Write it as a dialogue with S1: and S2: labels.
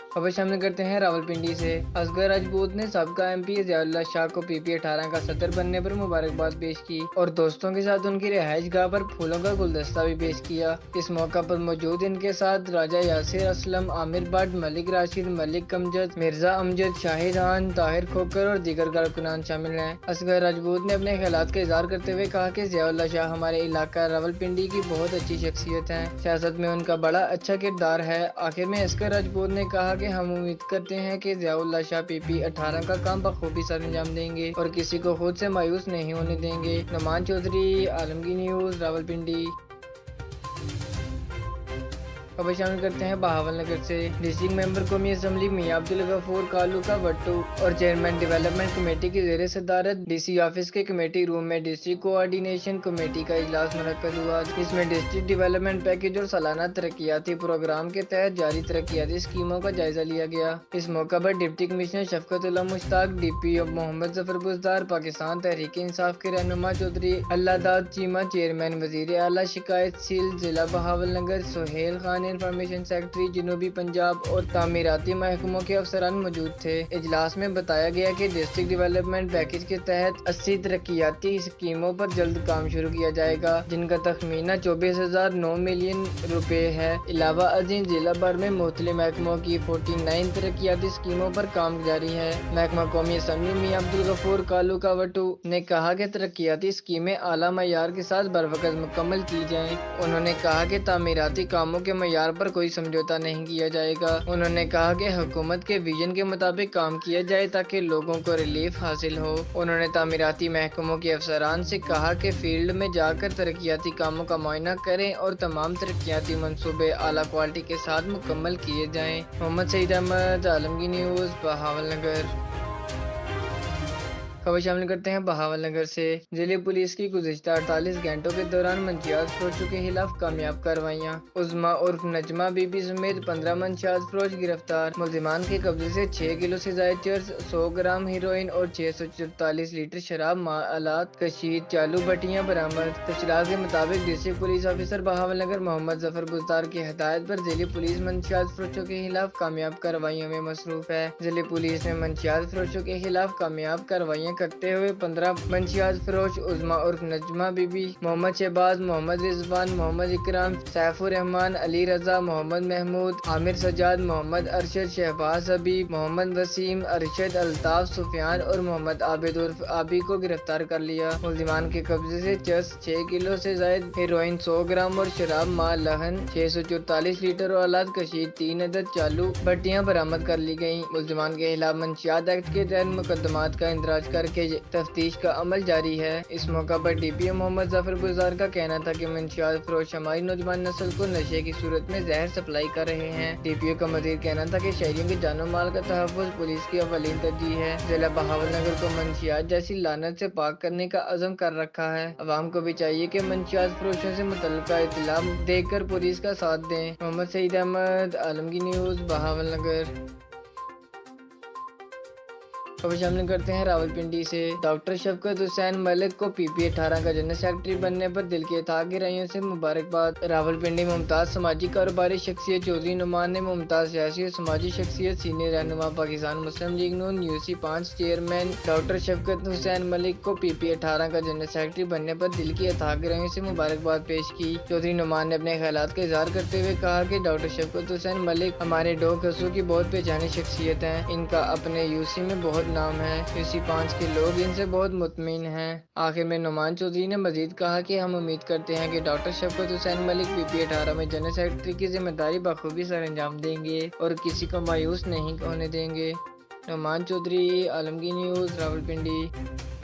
S1: खबर शामिल करते हैं रावलपिंडी से। असगर राजपूत ने सबका एमपी ज़ियाउल्लाह शाह को पीपी-18 का सदर बनने पर मुबारकबाद पेश की और दोस्तों के साथ उनकी रिहाइश गाह पर फूलों का गुलदस्ता भी पेश किया। इस मौका पर मौजूद इनके साथ राजा यासिर असलम, आमिर भट्ट, मलिक राशिद, मलिक अमजद, मिर्जा अमजद, शाहिद खान, ताहिर खोकर और दीगर कारकुनान शामिल हैं। असगर राजपूत ने अपने ख्यालात का इजहार करते हुए कहा कि ज़ियाउल्लाह शाह हमारे इलाका रावलपिंडी की बहुत अच्छी शख्सियत है। सियासत में उनका बड़ा अच्छा किरदार है। आखिर में असगर राजपूत ने कहा कि हम उम्मीद करते हैं कि ज़ियाउल्लाह शाह पीपी-18 का काम बखूबी सर अंजाम देंगे और किसी को खुद से मायूस नहीं होने देंगे। नुमान चौधरी, आलमगीर न्यूज़, रावलपिंडी। खबर शामिल करते हैं बहावलनगर से। डिस्ट्रिक्ट मेंबर कौमी असम्बली मियां अब्दुल गफूर कालू का वट्टू और चेयरमैन डेवलपमेंट कमेटी की जेर सदारत डीसी ऑफिस के कमेटी रूम में डिस्ट्रिक्ट कोऑर्डिनेशन कमेटी का इजलास मुनक्कद हुआ। इसमें डिस्ट्रिक्ट डेवलपमेंट पैकेज और सालाना तरक्याती प्रोग्राम के तहत जारी तरक्याती स्कीमों का जायजा लिया गया। इस मौका पर deputy commissioner Shafqatullah Mushtaq, DPO Muhammad Zafar Buzdar, Pakistan Tehreek Insaf के रहनुमा चौधरी अल्लाहदाद चीमा, चेयरमैन वजीर आला शिकायत सील जिला बहावलनगर सोहेल खान, इंफॉर्मेशन सेक्रेटरी जनूबी पंजाब और तामीराती महकमों के अफसरान मौजूद थे। इजलास में बताया गया कि डिस्ट्रिक्ट डेवलपमेंट पैकेज के तहत 80 तरक्याती स्कीमों पर जल्द काम शुरू किया जाएगा, जिनका तखमीना 24,009 मिलियन रुपए है। अलावा अजीम जिला भर में मुख्तलिफ महकमों की 49 तरक्याती स्कीमों पर काम जारी है। महकमा कौमी असम्बली मियां अब्दुल गफूर कालू कावटू ने कहा कि तरक्याती स्कीमें आला मयार के साथ बरवकत मुकम्मल की जाएं। उन्होंने कहा कि तामीराती कामों के मयार पर कोई समझौता नहीं किया जाएगा। उन्होंने कहा कि हुकूमत के विजन के मुताबिक काम किया जाए ताकि लोगों को रिलीफ हासिल हो। उन्होंने तामीराती महकमों के अफसरान से कहा कि फील्ड में जाकर तरक्याती कामों का मुआयना करें और तमाम तरक्याती मंसूबे आला क्वालिटी के साथ मुकम्मल किए जाएं। मोहम्मद सईद अहमद, आलमगीर न्यूज़, बहावलनगर। खबर शामिल करते हैं बहावलनगर से। जिले पुलिस की गुज़िश्ता 48 घंटों के दौरान मंशियात फरोशों के खिलाफ कामयाब कार्रवाइयाँ। उज़मा उर्फ नजमा बीबी समेत 15 मंशियात फरोश गिरफ्तार। मुल्जिमान के कब्जे से 6 किलो से जायद चर्स, 100 ग्राम हीरोइन और 644 लीटर शराब मालात कशीद चालू भट्टियाँ बरामद। तफसीलात के मुताबिक district police officer Bahawalnagar Mohammad Zafar Buzdar की हदायत पर जिले पुलिस मंशियात फरोशों के खिलाफ कामयाब कार्रवाइयों में मसरूफ है। जिले पुलिस ने मंशियात फरोशों के खिलाफ कामयाब कार्रवाइयाँ करते हुए 15 मंशियात फरोश उज़मा उर्फ नजमा बीबी, मोहम्मद शहबाज, मोहम्मद रिजवान, मोहम्मद इकराम, सैफुर रहमान, अली रजा, मोहम्मद महमूद, आमिर सजाद, मोहम्मद अरशद, शहबाज हबीब, मोहम्मद वसीम, अरशद, अल्ताफ, सुफियान और मोहम्मद आबिद उर्फ आबी को गिरफ्तार कर लिया। मुल्जिमान के कब्जे से चर्स 6 किलो से जायद, हीरोइन 100 ग्राम और शराब मालहन 644 लीटर और औलाद कशीद 3 अदद चालू भट्टियां बरामद कर ली गयी। मुल्जिमान के खिलाफ मंशियात एक्ट के तहत मुकदमात का इंदराज करके तफ्तीश का अमल जारी है। इस मौका पर डीपीओ मोहम्मद जफर बुजदार का कहना था कि मंशियात फरोश हमारी नौजवान नस्ल को नशे की सूरत में जहर सप्लाई कर रहे हैं। डीपीओ का मजीद कहना था कि शहरियों के जानो माल का तहफ़्फ़ुज़ पुलिस की अवलीन तरजीह है। जिला बहावलनगर को मंशियात जैसी लानत से पाक करने का अज़म कर रखा है। अवाम को भी चाहिए कि मंशियात फरोशों से मुतल्लिका इत्तला देकर पुलिस का साथ दें। मोहम्मद सईद अहमद, आलमगीर न्यूज़, बहावलनगर। खबर शामिल करते हैं रावलपिंडी से। डॉक्टर शफकत हुसैन मलिक को पीपी-18 का जनरल सेक्रेटरी बनने पर दिल के था गिराइयों से मुबारकबाद। रावलपिंडी मुमताज समाजी कारोबारी शख्सियत चौधरी नुमान ने मुमताज सियासी और समाजी शख्सियत सीनियर रहनुमा Pakistan Muslim League Noon UC5 chairman doctor Shafqat Hussain Malik को पीपी-18 का जनरल सेक्रेटरी बनने पर दिल की अथाह गिराइयों से मुबारकबाद पेश की। चौधरी नुमान ने अपने ख्यालात का इजहार करते हुए कहा कि डॉक्टर शफकत हुसैन मलिक हमारे डोक हसू की बहुत पहचानी शख्सियत है। इनका अपने UC में बहुत नाम है। UC5 के लोग इनसे बहुत मुतमिन हैं। आखिर में नुमान चौधरी ने मजीद कहा कि हम उम्मीद करते हैं कि डॉक्टर शफकत हुसैन मलिक पीपी-18 में जनरल सेक्रेटरी की जिम्मेदारी बखूबी सर अंजाम देंगे और किसी को मायूस नहीं होने देंगे। नुमान चौधरी, आलमगीर न्यूज़, रावलपिंडी।